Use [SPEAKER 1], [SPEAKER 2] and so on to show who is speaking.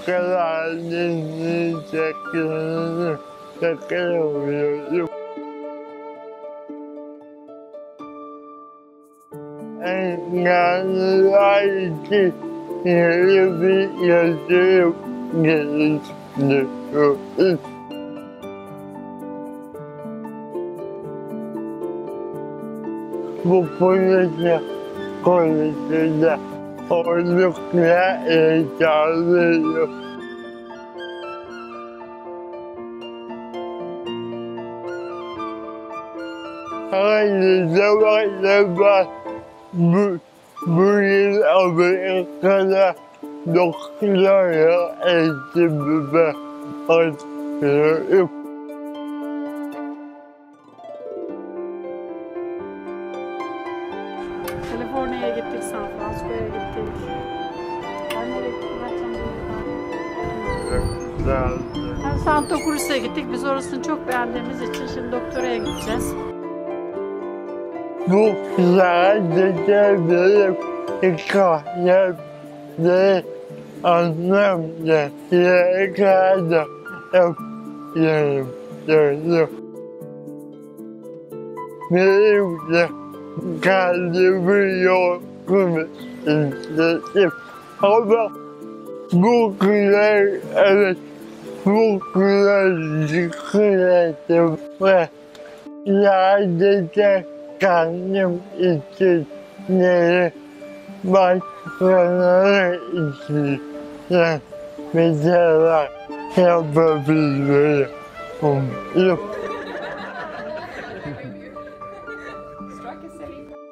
[SPEAKER 1] kadar dinleyeceklerini yakalamıyorum. Engelliler için yeni bir yatırım geliştiriyoruz. Bu proje konusunda oldukça heyecanlıyım. Aynı zamanda bu yıl Amerika'da doktora eğitimime başlıyorum.
[SPEAKER 2] Kaliforniya'ya gittik, San Francisco'ya gittik. Ben nereye gittim? Ben Santa Cruz'a gittik. Biz orasını çok beğendiğimiz için şimdi doktoraya gideceğiz.
[SPEAKER 1] Bu sadece benim hikayem değil, annemle yegane yapıyorum. Benim de kendimi yorgun hissettim. Ama bugüne evet, bugüne yıkıldım ve sadece kendim için değil, başkaları için de mesela yapabilmeliyim.
[SPEAKER 3] Strike a city.